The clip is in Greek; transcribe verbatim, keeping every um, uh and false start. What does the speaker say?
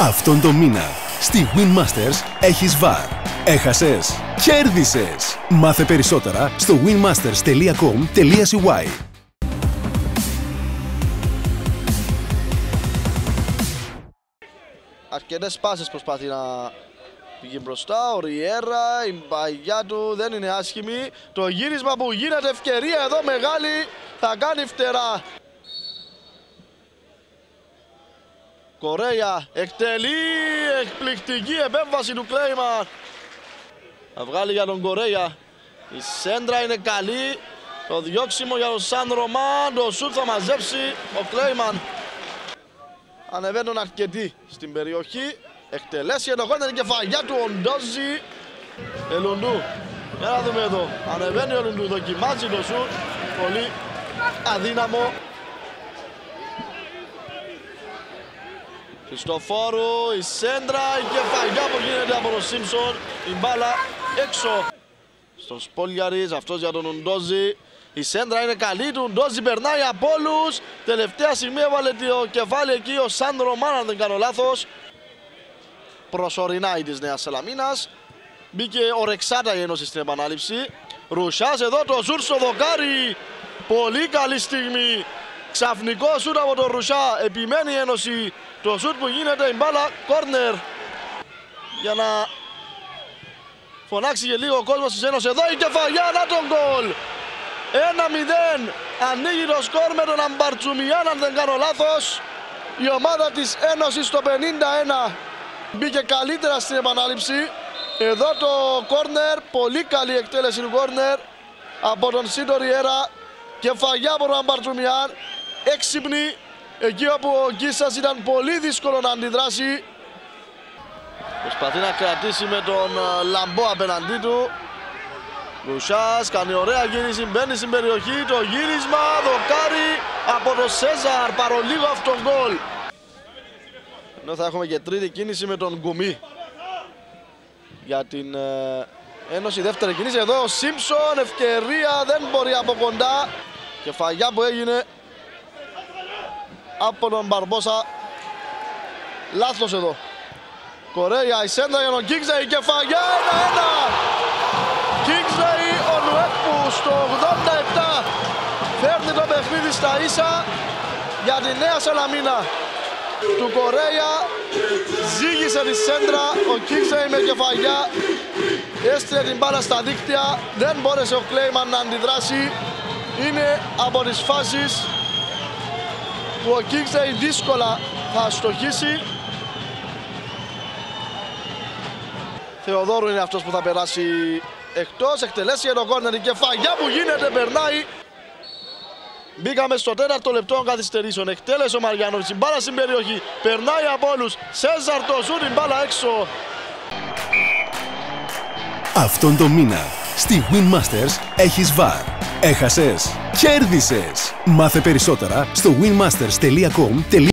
Αυτόν τον μήνα στη Win Masters έχεις βαρ. Έχασες, κέρδισες. Μάθε περισσότερα στο winmasters τελεία com τελεία c y. Αρκετές πάσες προσπαθεί να πήγε μπροστά. Ο Ριέρα, η παγιά του δεν είναι άσχημη. Το γύρισμα που γίνεται, ευκαιρία εδώ μεγάλη, θα κάνει φτερά. Κορέα εκτελεί, εκπληκτική επέμβαση του Κλέιμαν. Θα βγάλει για τον Κορέα. Η σέντρα είναι καλή. Το διώξιμο για τον Σαν Ρωμάν. Το σουτ θα μαζέψει ο Κλέιμαν. Ανεβαίνουν αρκετοί στην περιοχή. Εκτελέσει εδώ κόρνερ, η κεφαλιά του ο Ντόζι. Ελουντού. Για να δούμε εδώ. Ανεβαίνει ο Ελουντού, δοκιμάζει το σουτ. Πολύ αδύναμο. Χριστοφόρου, η σέντρα, η κεφαλιά που γίνεται από τον Σίμψον. Η μπάλα έξω. Στον Σπόλιαρης, αυτός για τον Ουντόζι. Η σέντρα είναι καλή του, Ουντόζι περνάει από όλους. Τελευταία στιγμή έβαλε το κεφάλι εκεί ο Σαν Ρωμάν, αν δεν κάνω λάθος. Προσωρινά η της Νέας Σαλαμίνας. Μπήκε ο Ρεξάτα η Ένωση στην επανάληψη. Ρουσάς εδώ, το σουτ στο δοκάρι. Πολύ καλή στιγμή. Ξαφνικό σουτ από τον Ρουσά. Επιμένει η Ένωση. Το σουτ που γίνεται, η μπάλα κόρνερ. Για να φωνάξει και λίγο ο κόσμος της Ένωσης. Εδώ η κεφαλιά, να τον γκολ. ένα μηδέν. Ανοίγει το σκορ με τον Αμπαρτσουμιάν, αν δεν κάνω λάθος. Η ομάδα της Ένωσης στο πενήντα ένα. Μπήκε καλύτερα στην επανάληψη. Εδώ το κόρνερ, πολύ καλή εκτέλεση του κόρνερ από τον Σίτο Ριέρα. Κεφαλιά από τον Αμπαρτσουμιάν. Έξυπνη. Εκεί όπου ο Γκίσας ήταν πολύ δύσκολο να αντιδράσει. Προσπαθεί να κρατήσει με τον Λαμπό απέναντί του. Λουσάς κάνει ωραία γύριση, μπαίνει στην περιοχή. Το γύρισμα, δοκάρι από τον Σέζαρ, παρολίγο αυτόν γκολ. Ενώ θα έχουμε και τρίτη κίνηση με τον Γκουμί. Για την ε, Ένωση, δεύτερη κίνηση. Εδώ ο Σίμψον, ευκαιρία, δεν μπορεί από κοντά. Κεφαλιά που έγινε από τον Μπαρμπόσα. Λάθος εδώ. Κορέα, η σέντρα για τον Κίνγκσλεϊ, κεφαλιά, ένα ένα. Κίνγκσλεϊ, ο Νουέκπου στο ογδόντα επτά φέρνει το παιχνίδι στα ίσα για τη Νέα Σαλαμίνα. Του Κορέα ζήγησε τη σέντρα, ο Κίνγκσλεϊ με κεφαλιά έστειλε την μπάλα στα δίκτυα, δεν μπόρεσε ο Κλέιμαν να αντιδράσει. Είναι από τις φάσεις που ο Κίνγκσλεϊ δύσκολα θα στοχίσει. Θεοδόρου είναι αυτός που θα περάσει εκτός, εκτελέσει για το κόρνερ, η κεφαλιά που γίνεται, περνάει. Μπήκαμε στο τέταρτο λεπτό των καθυστερήσεων. Εκτέλεσε ο Μαριάνοβιτς, η μπάλα στην περιοχή, περνάει από όλους. Σέζαρ το σουτ, η μπάλα έξω. Αυτόν τον μήνα στη Win Masters έχεις βαρ. Έχασες, κέρδισες. Μάθε περισσότερα στο winmasters τελεία com.